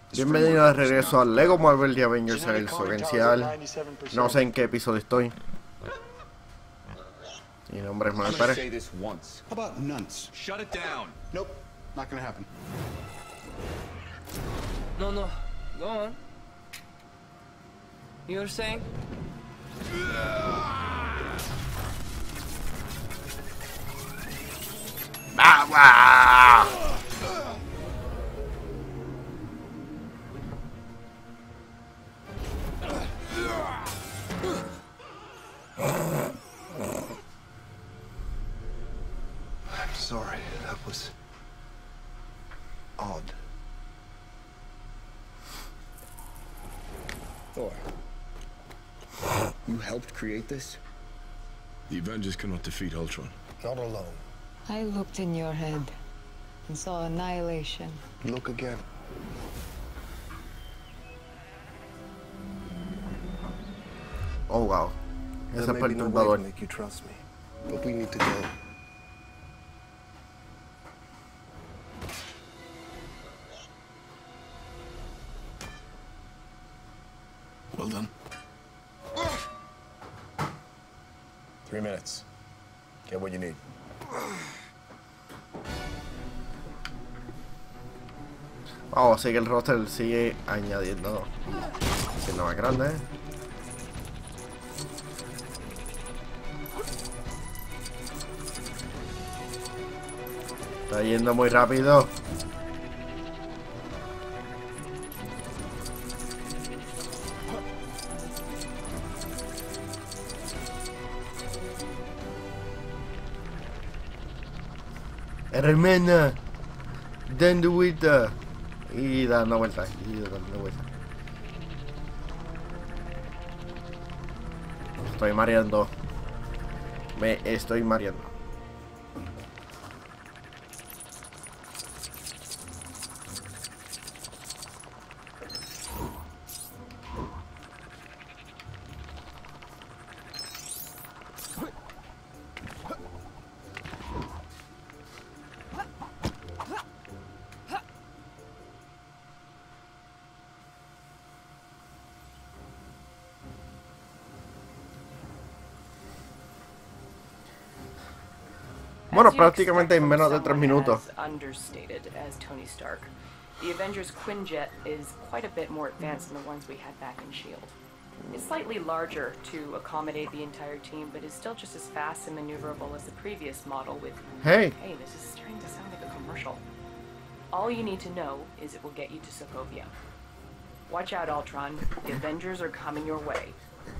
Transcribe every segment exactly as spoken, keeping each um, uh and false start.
Bienvenido de regreso al Lego Marvel The Avengers el Sequencial. No sé en qué episodio estoy. Mi nombre es Manuel Pérez. No, no, go on. You were saying? ¡Ah, ah! I'm sorry, that was odd. Thor, you helped create this? The Avengers cannot defeat Ultron. Not alone. I looked in your head and saw annihilation. Look again. Oh, wow. Ese There may be no way to perturbador. make you trust me, but we need to go. Well done. Three minutes. Get what you need. Vamos, así que el roster sigue añadiendo. Siendo más grande. Está yendo muy rápido. Hermana, dando vuelta y dando vueltas y dando vueltas. Estoy mareando. Me estoy mareando. Bueno, prácticamente en menos de tres minutos. Understated as Tony Stark. The Avengers Quinjet is quite a bit more advanced than the ones we had back in SHIELD. It's slightly larger to accommodate the entire team, but is still just as fast and maneuverable as the previous model with... Hey! Hey, this is starting to sound like a commercial. All you need to know is it will get you to Sokovia. Watch out, Ultron. The Avengers are coming your way.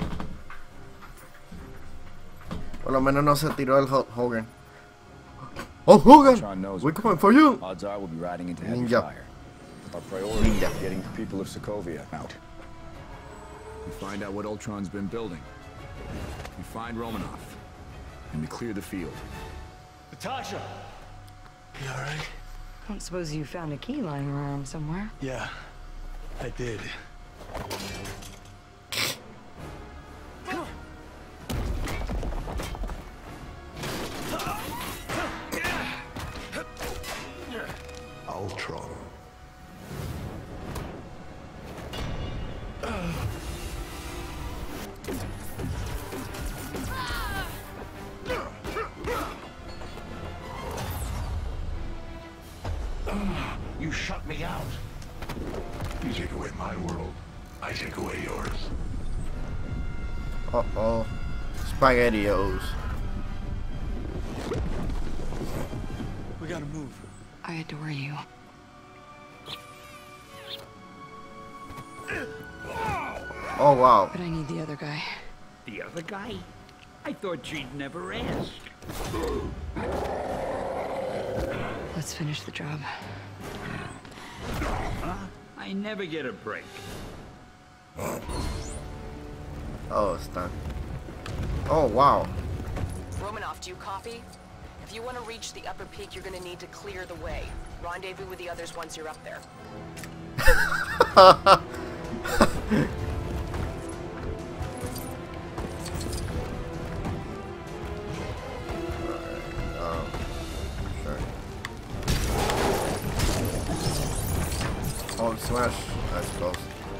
Por lo menos no se tiró el Hulk Hogan. Oh, Hogan! We're coming for you! Odds are we'll be riding into heavy Ninja. fire. Our priority Ninja. is getting the people of Sokovia out. We find out what Ultron's been building. We find Romanoff. And we clear the field. Natasha! You alright? I don't suppose you found a key lying around somewhere. Yeah, I did. Ultron. You shut me out. You take away my world, I take away yours. Uh oh. Spaghettios. We gotta move. I adore you. Oh, wow. But I need the other guy. The other guy? I thought she'd never ask. Let's finish the job. Huh? I never get a break. Oh, it's done. Oh, wow. Romanoff, do you copy? If you want to reach the upper peak, you're going to need to clear the way. Rendezvous with the others once you're up there. smash, I suppose.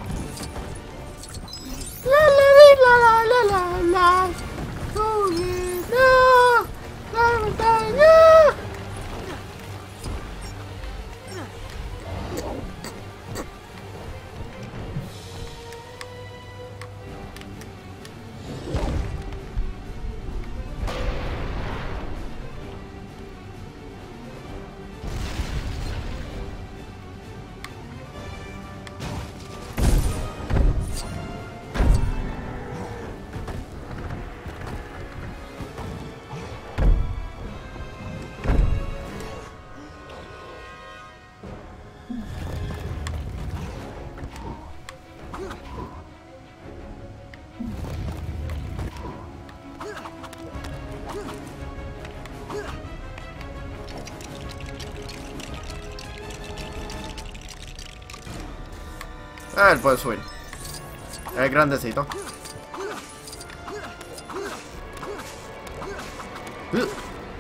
La la la la la la la. Oh yeah, no, la la la. Ah, él puede subir. Es grandecito. Uh.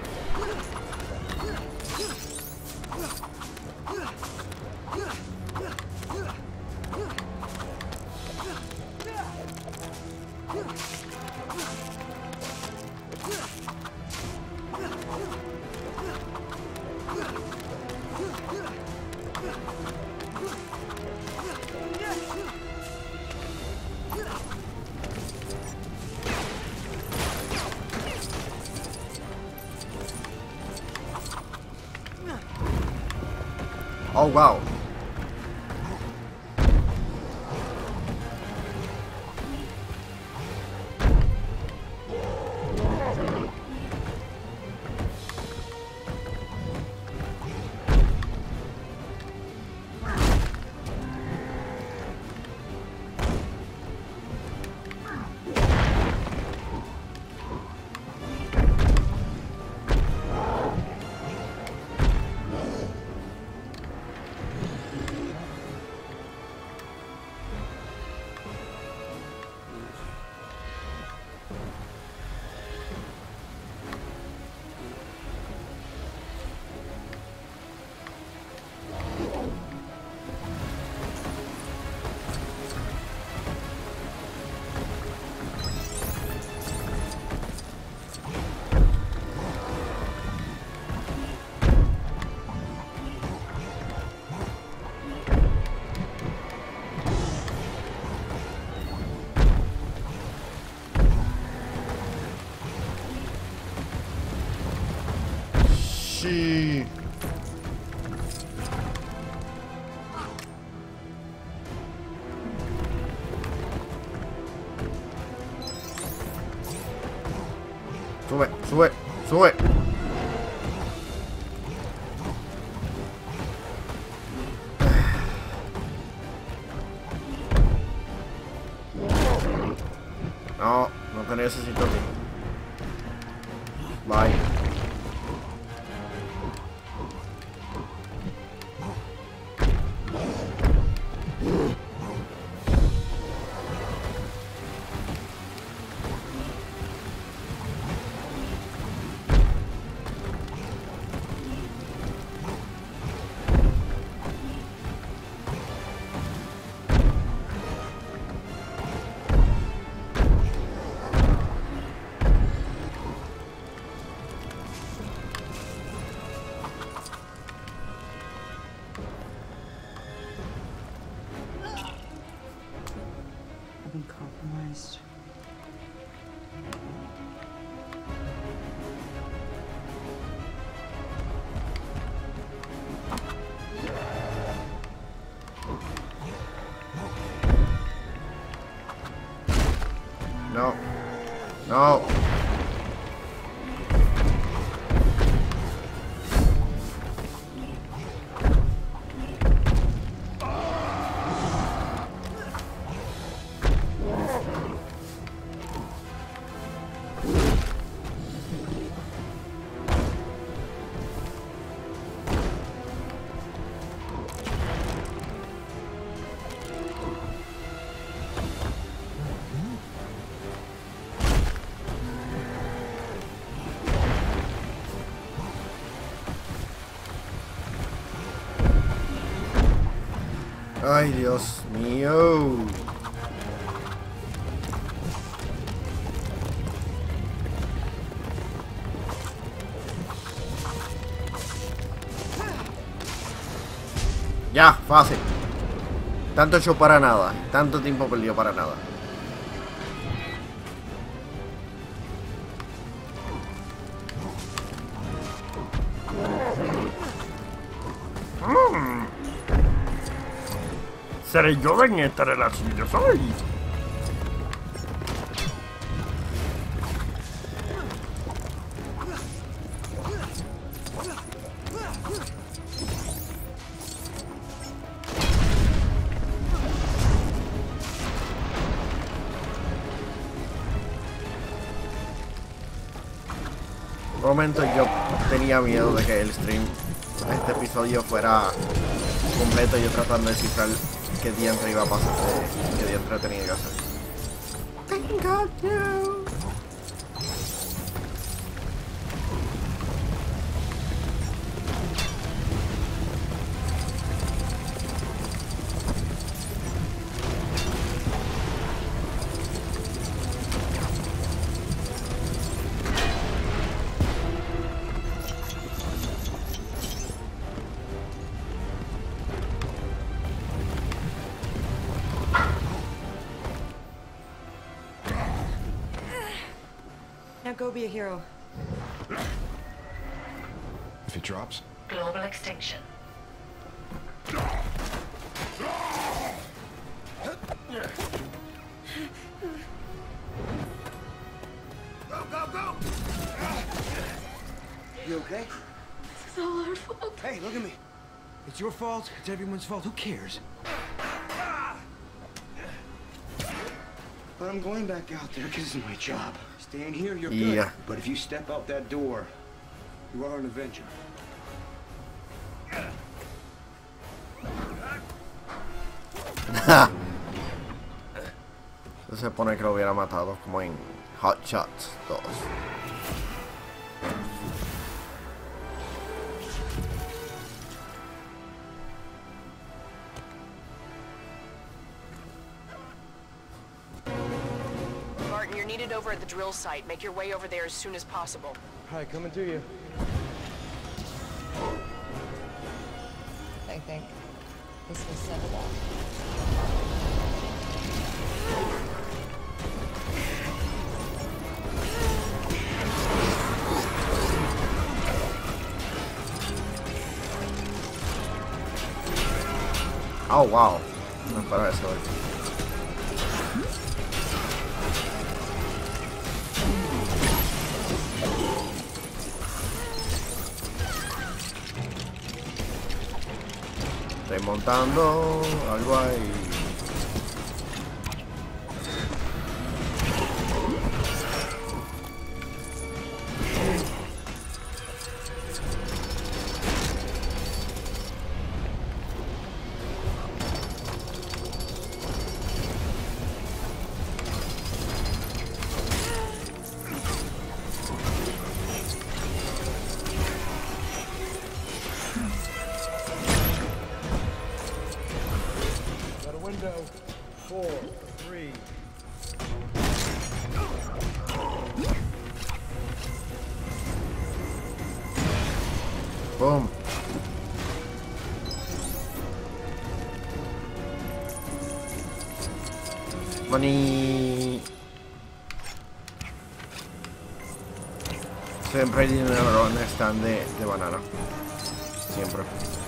Oh wow. Sí. Sube, sube, sube. No, no te necesito a ti. Bye. I've been compromised. No. No. Ay, Dios mío. Ya, fácil. Tanto show para nada. Tanto tiempo perdido para nada. Mm. ¿Seré yo en esta relación? Yo soy. Un momento yo tenía miedo de que el stream, este episodio fuera completo, yo tratando de descifrar qué diantre iba a pasar, qué diantre tenía que hacer. Thank God, no. Now go be a hero. If it drops, Global extinction. Go, go, go! You okay? This is all our fault. Hey, look at me. It's your fault. It's everyone's fault. Who cares? But I'm going back out there because it's my job. Staying here, you're good. Yeah. But if you step out that door, you are an Avenger. Se supone que lo hubiera matado como en Hot Shots dos. Martin, you're needed over at the drill site. Make your way over there as soon as possible. Hi, coming to you. I think this will settle down. Oh, wow. No esperaba eso. Estoy montando algo ahí. Window. Four, three. Boom. Money. Siempre hay dinero en el stand de, de banana. Siempre.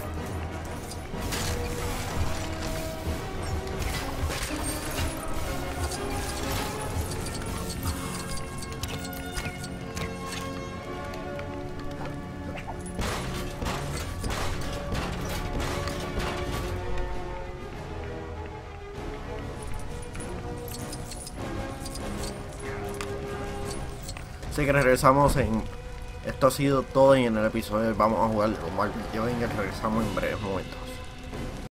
Así que regresamos en... Esto ha sido todo y en el episodio vamos a jugar con Marvel. Yo venga, regresamos en breves momentos.